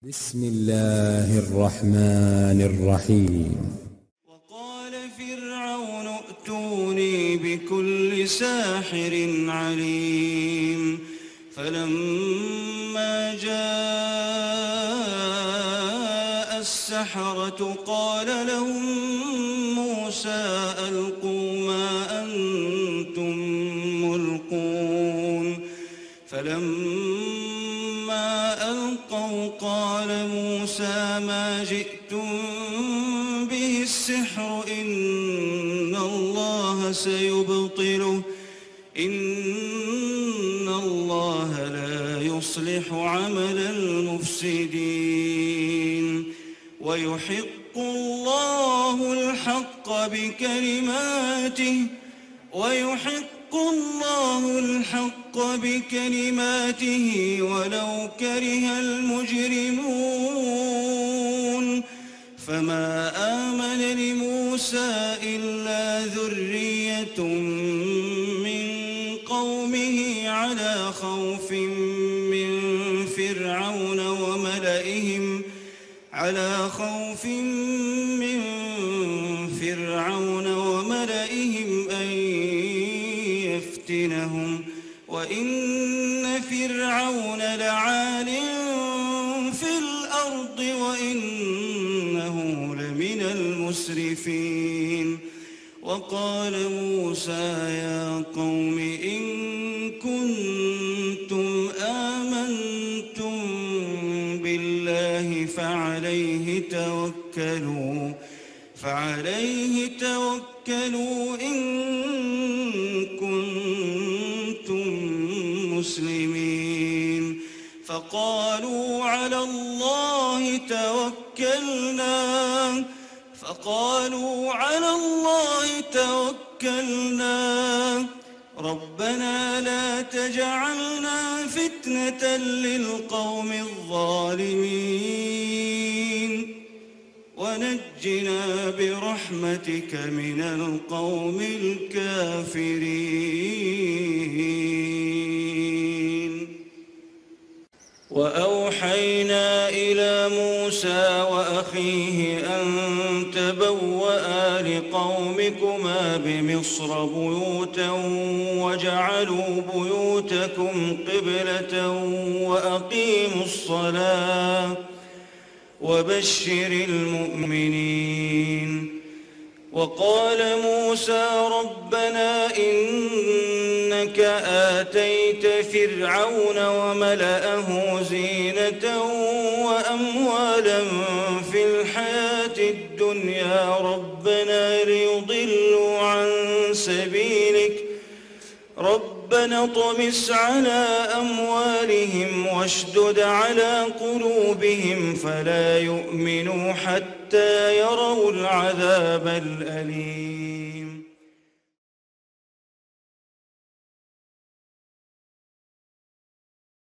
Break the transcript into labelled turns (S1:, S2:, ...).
S1: بسم الله الرحمن الرحيم.
S2: وقال فرعون ائتوني بكل ساحر عليم فلما جاء السحرة قال لهم موسى ألقوا ما أنتم ملقون فلما ألقوا قال موسى ما جئتم به السحر إن الله سيبطله إن الله لا يصلح عمل المفسدين ويحق الله الحق بكلماته ولو كره المجرمون فما آمن لموسى إلا ذرية من قومه على خوف من فرعون وملئهم أن يفتنهم وإن فرعون لعال في الأرض وإنه لمن المسرفين وقال موسى يا قوم إن كنتم آمنتم بالله فعليه توكلوا إن كنتم مسلمين فقالوا على الله توكلنا ربنا لا تجعلنا فتنة للقوم الظالمين ونجنا برحمتك من القوم الكافرين. وأوحينا إلى موسى وأخيه أن تبوأ لقومكما بمصر بيوتا وجعلوا بيوتكم قبلة وأقيموا الصلاة وبشر المؤمنين. وقال موسى ربنا إنك آتيت فرعون وملأه زينة وأموالا في الحياة الدنيا ربنا ليضلوا عن سبيلك ربنا اطمس على أموالهم واشدد على قلوبهم فلا يؤمنوا حتى يروا العذاب الأليم.